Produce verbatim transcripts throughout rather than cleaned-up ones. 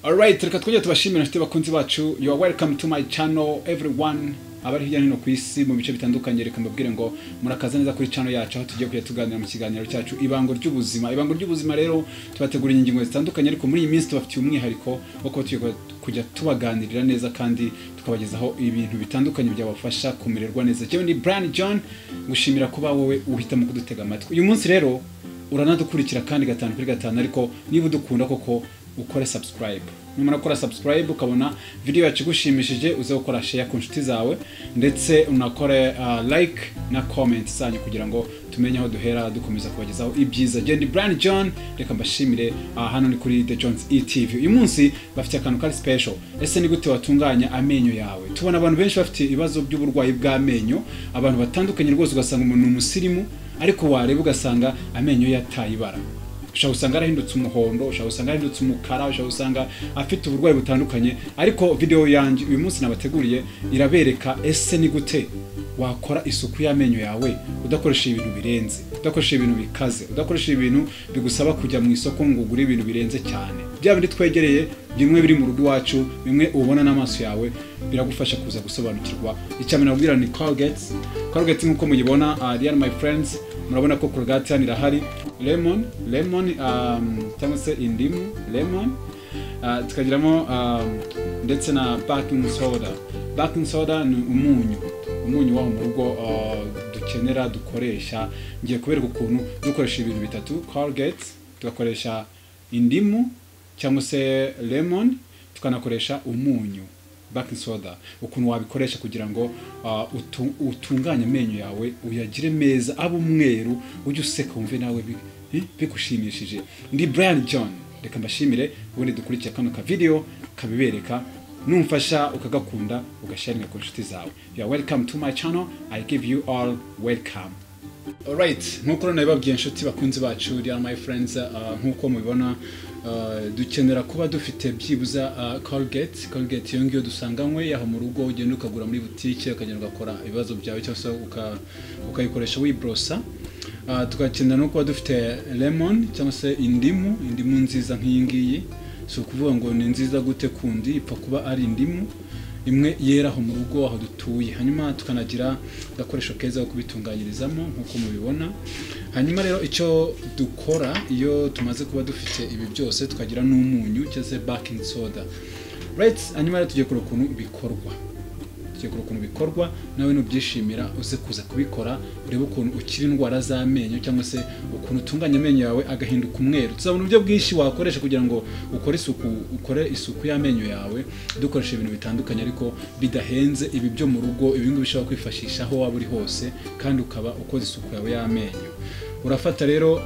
Alright, reka twongere tubashimira nshuti bakunzi bacu. You are welcome to my channel everyone. Abari hirya no hino ku isi mu bice bitandukanye, reka mbabwire ngo murakaza neza kuri channel yacu aho tugiye kujya tuganira mu kiganiro cyacu ibango ry'ubuzima. Ibango ry'ubuzima rero tubategura ingingo zitandukanye, ariko muri iyi minsi tubafitiye umwihariko wo kuba tugiye kujya tubaganirira neza kandi tukabagezaho ibintu bitandukanye byabafasha kumererwa neza. Jewe ni Brian John, ngushimira kuba wowe uhitamo kudutega amatwi. Uyu munsi rero uranadukurikira kandi gatanu kuri gatanu, ariko niba udukunda koko ukore subscribe. Numara gukora subscribe ukabona video yacu gushimishije, uze gukora share ku nshuti zawe, ndetse unakore uh, like na comment zanyu kugira ngo tumenye aho duhera dukomeza kubagezaho ibyiza. Jendi Brian John, reka mbashimire uh, hano ni kuri The Jones E T V. Uyu munsi bafite akantu kari special. Ese ni gute watunganya amenyo yawe? Tubona abantu benshi bafite ibibazo by'uburwayi bw'amenyo, abantu batandukanye rwose, ugasanga umuntu umusirimu ariko wareba ugasanga amenyo yataye ibara. Ushobora usanga arahindutse umuhondo, ushobora usanga arahindutse umukara, ushobora usanga afite uburwayi butandukanye. Ariko video yanjye uyu munsi nabateguriye irabereka ese ni gute wakora isuku y'amenyo yawe udakoresha ibintu birenze, udakoresha ibintu bikaze, udakoresha ibintu bigusaba kujya mu isoko ngo ugure ibintu birenze cyane. Bya bindi twegereye bimwe biri mu rugo iwacu, bimwe ubona n'amaso yawe, biragufasha kuza gusobanukirwa. Icyamena nabwira ni Colgate. Colgate nkuko muyibona, uh, dear my friends, murabona ko Colgate hano irahari. Lemon, lemon um cyangwa se indimu, lemon, uh, tukagiramo um, ndetse na baking soda. Baking soda ni umunyu, umunyu waho mu rugo uh, dukenera dukoresha. Ngiye kubereka ukuntu dukoresha ibintu bitatu: Colgate, tugakoresha indimu cyangwa se lemon, tukanakoresha umunyu, baking soda. Ukuntu wabikoresha kugira ngo uh, utu, utunganye amenyo yawe uyagire meza, abo umweru, ujye useka wumve nawe bigushimishije. Ndi Brian John, reka mbashimire ubundi dukurikiye kano ka video kabibereka, numfasha ukagakunda ugasharinga ku nshuti zawe. You are welcome to my channel. I give you all welcome. Alright, nkuko nabibabwiye inshuti bakunzi bacu, dear my friends, uh, nkuko mubibona uh, dukenera kuba dufite byibuza uh, Colgate. Colgate iyo ngiyo dusanganywe yaho mu rugo, ugenda ukagura muri butike ukagenda ugakora ibibazo byawe cyose ukayikoresha wibrosa. Uh, tugakenera no kuba dufite lemon cyangwa se indimu, indimu nziza nk'iyi ngiyi. So kuvuga ngo ni nziza gute kundi, ipfa kuba ari indimu imwe yera aho mu rugo aho dutuye. Hanyuma tukanagira gakoresho keza ko kubitunganyirizamo nkuko mubibona. Hanyuma rero icyo dukora iyo tumaze kuba dufite ibi byose, tukagira n'umunyu cyangwa baking soda. Right, hanyuma rero tugiye kureba ukuntu bikorwa. Tugiye kureba ukuntu bikorwa, nawe nubyishimira uze kuza kubikora, urebe ukuntu ukira indwara z'amenyo cyangwa se ukuntu utunganya amenyo yawe agahinduka umweru. Tuzabona uburyo bwinshi wakoresha kugira ngo ukore isuku, ukore isuku y'amenyo yawe dukoresha ibintu bitandukanye ariko bidahenze. Ibi byo mu rugo, ibi ngibi bishobora kwifashisha aho waba uri hose kandi ukaba ukoze isuku yawe y'amenyo. Urafata rero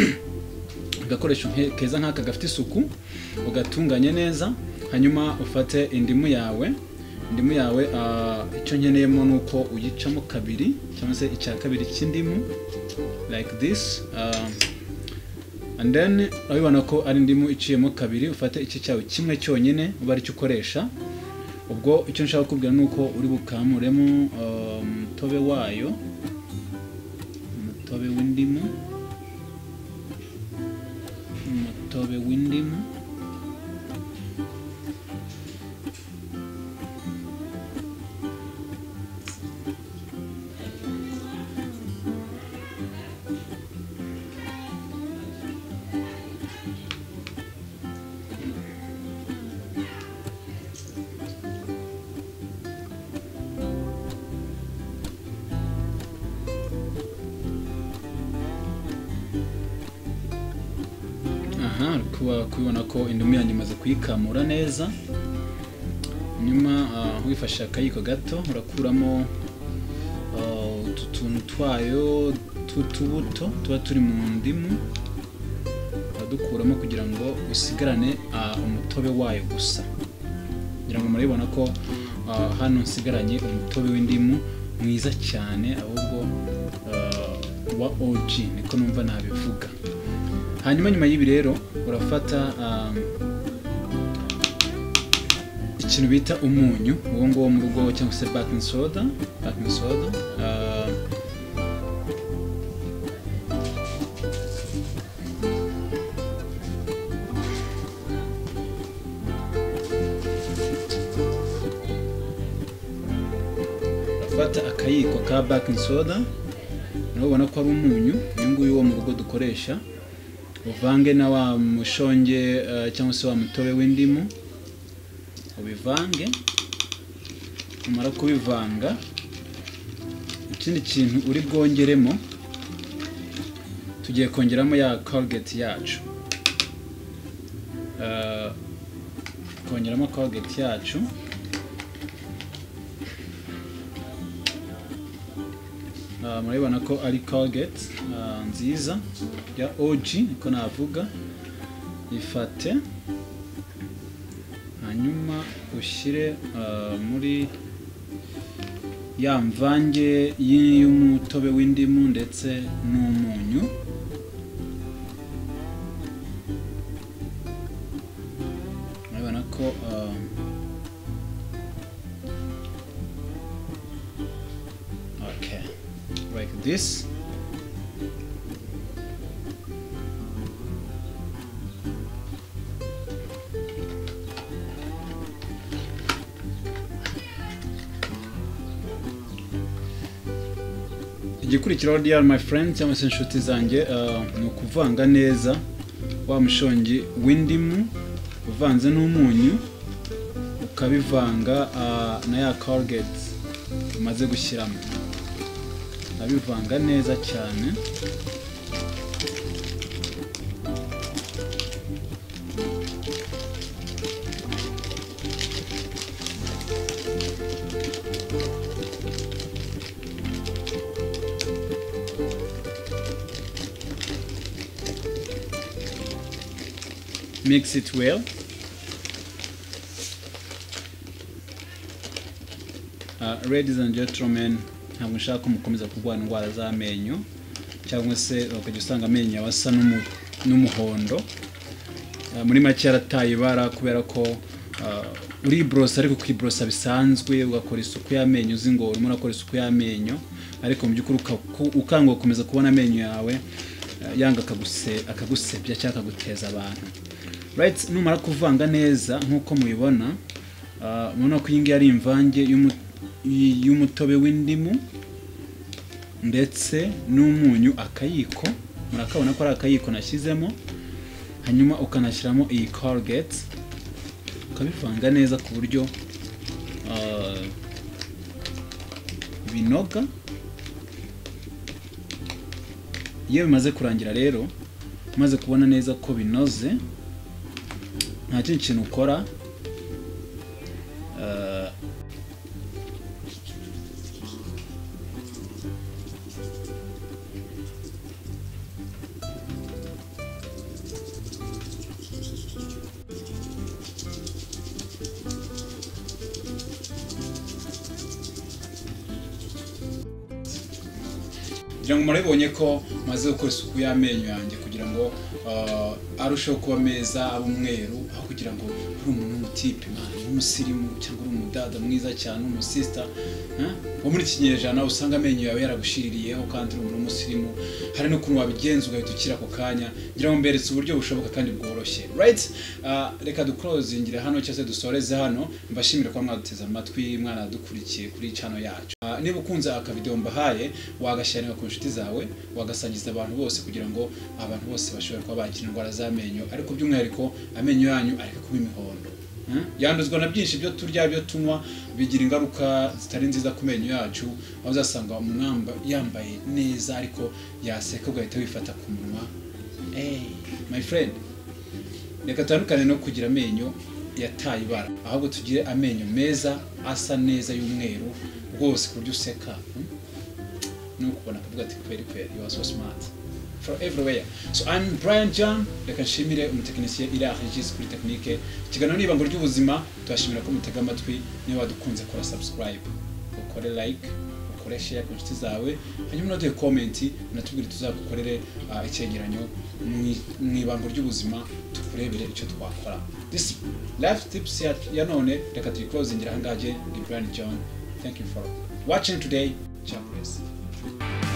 agakoresho keza nk'aka gafite isuku, ugatunganye neza. Hanyuma ufate indimu yawe, indimu yawe uh, icyo nkeneyemo nuko uyicamo kabiri cyangwa se icya kabiri cy'indimu like this, uh, and then urabibona ko ari indimu iciyemo kabiri. Ufate iki cyawe kimwe cyonyine uba ari cyo ukoresha. Ubwo icyo nshaka kubwira nuko uri bukamuremo umutobe um, wayo, umutobe w'indimu, umutobe w'indimu. Aha, kuba kubona ko indimu yanyu imaze kuyikamura neza. Nyuma uh, wifashisha akayiko gato urakuramo utu uh, tuntu twayo tutubuto tuba turi mu ndimu, uradukuramo kugira ngo usigarane uh, umutobe wayo gusa. Kugira ngo murabibona ko uh, hano nsigaranye umutobe w'indimu mwiza cyane, ahubwo uh, wa O G niko numva nabivuga. Hanyuma nyuma y'ibi rero urafata um, ikintu bita umunyu, uwo ngo mu rugo cyangwa se baking soda, baking soda uh, urafata akayiko ka baking soda, urabona ko ari umunyu uyu nguyu wo mu rugo dukoresha, uvange na wa mushonge uh, cyangwa se wa mutobe w'indimu, ubivange. Umara kubivanga, ikindi kintu uri bwongeremo, tugiye kongeramo ya Colgate yacu. Uh, kongeramo Colgate yacu. Uh, murabona ko ari Colgate uh, nziza ya O G niko navuga. Ifate hanyuma ushyire uh, muri ya mvange y'umutobe w'indimu ndetse n'umunyu. Murabona ko uh, okay, like this. Igikurikiraho dear my friend cyangwa se inshuti zanjye uh, ni ukuvanga neza wa mushongi w'indimu uvanze n'umunyu, ukabivanga uh, na ya Colgate umaze gushyiramo, abivanga neza cyane. Mix it well. Uh, ladies and gentlemen, ntabwo nshaka ko mukomeza kurwara indwara z'amenyo cyangwa se ukajya usanga amenyo asa n'umuhondo. Uh, muri make yarataye ibara kubera ko uh, uri brosa ariko kwibrosa bisanzwe ugakora isuku y'amenyo uzi ngo urimo urakora isuku y'amenyo, ariko mu by'ukuri ukanga gukomeza kubona amenyo yawe uh, yanga akaguse akagusebya cyangwa akaguteza abantu. Right, numara kuvanga neza nkuko mubibona, uh, mubona ko iyi ngiyi ari imvange y'umutobe w'indimu ndetse n'umunyu, akayiko murakabona ko ari akayiko nashyizemo, hanyuma ukanashyiramo iyi Colgate ukabivanga neza ku buryo uh, binoga. Iyo bimaze kurangira rero, umaze kubona neza ko binoze, nta kindi kintu ukora, uh, kugira ngo murabibonye ko maze gukora isuku y'amenyo yanjye kugira ngo uh, arusheho kuba meza, aba umweru, aho kugira ngo uri umuntu w'umutipe umusirimu cyangwa uri umudada mwiza cyane, umusista wo muri kinyejana usanga amenyo yawe yaragushiririyeho kandi uri umuntu w'umusirimu, hari no kuntu wabigenza ugahita ukira ako kanya. Ngira ngo mberetse uburyo bushoboka kandi bworoshye. Right, uh, reka duclosingire hano cyase dusoreze hano. Mbashimire kwa mwaduteza amatwi, mwana dukurikiye kuri channel yacu. Uh, niba ukunze aka video mbahaye, wagasharinga ku nshuti zawe, wagasangiza abantu bose kugira ngo abantu bose bashobore kuba bakira indwara z'amenyo, ariko by'umwihariko amenyo yanyu ariko kuba imihondo. Hmm? Yanduzwa na byinshi byo turya byo tunywa bigira ingaruka zitari nziza ku menyo yacu, aho uzasanga umwamba yambaye neza ariko yaseka ugahita wifata ku munwa. Hey my friend, reka tandukane no kugira amenyo yataye ibara, ahubwo tugire amenyo meza asa neza y'umweru rwose ku buryo useka. Hmm? No kubona kavuga ati kweri kweri, you are so smart for everywhere. So I'm Brian John, reka nshimire umutekinisiye iri ahigise kuri technique. Ikiganiro ni Ibango ry'Ubuzima, twashimira ko mutega amatwi. Niba wadukunze kora subscribe, ukore like, ukore share ku nshuti zawe, hanyuma unaduhe comment unatubwire tuzagukorere uh, icyegeranyo mu Ibango ry'Ubuzima, tukurebere icyo twakora. This life tips ya, ya none reka tuyiclosingira hangaje. Ndi Brian John. Thank you for watching today. God bless.